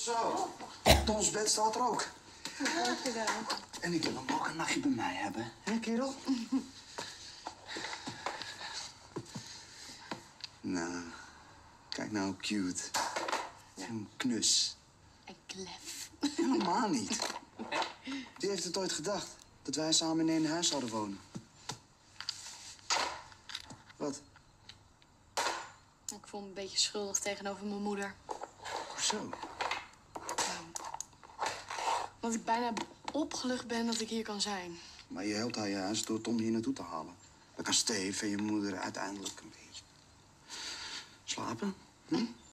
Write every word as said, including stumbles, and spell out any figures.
Zo, Toms bed staat er ook. Graag gedaan. En ik wil hem ook een nachtje bij mij hebben. Hé, kerel? Nou, kijk nou hoe cute. Ja. Een knus. En klef. Helemaal niet. Die heeft het ooit gedacht, dat wij samen in één huis zouden wonen. Wat? Ik voel me een beetje schuldig tegenover mijn moeder. Hoezo? Want ik bijna opgelucht ben dat ik hier kan zijn. Maar je helpt haar juist door Tom hier naartoe te halen. Dan kan Steve en je moeder uiteindelijk een beetje slapen. Hm?